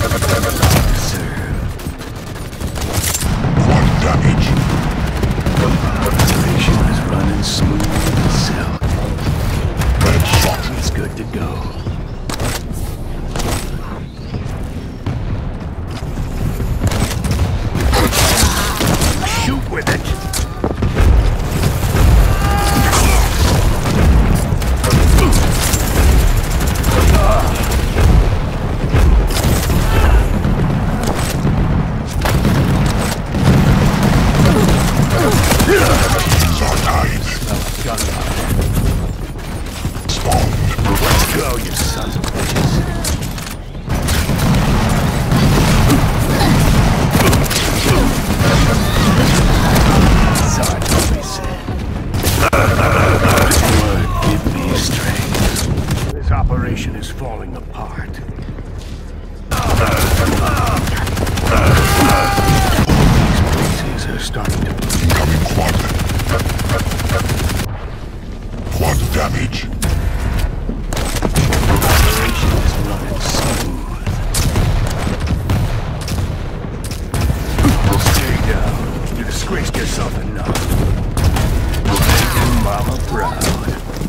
Serve. What damage? Operation is running smooth as silk. Headshot. It's good to go. Shoot with it. Let's go, you sons of bitches. Sorry, don't be sad. Lord, give me strength. This operation is falling apart. These places are starting to become quad damage. Operation is running smooth. Stay down. You disgraced yourself enough. Make your mama proud.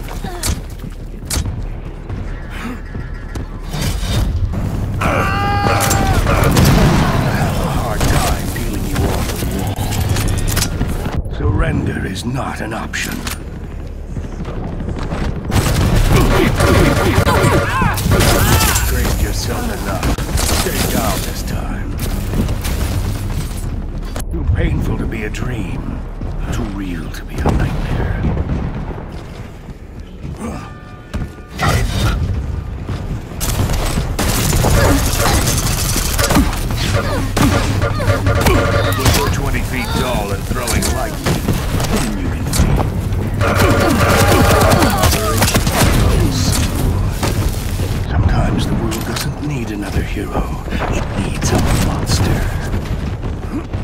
Surrender is not an option. Disgraced yourself enough. Stay down this time. Too painful to be a dream. Too real to be a nightmare. You're 20 feet tall and throwing lightning. You can see. Sometimes the world doesn't need another hero. It needs a monster.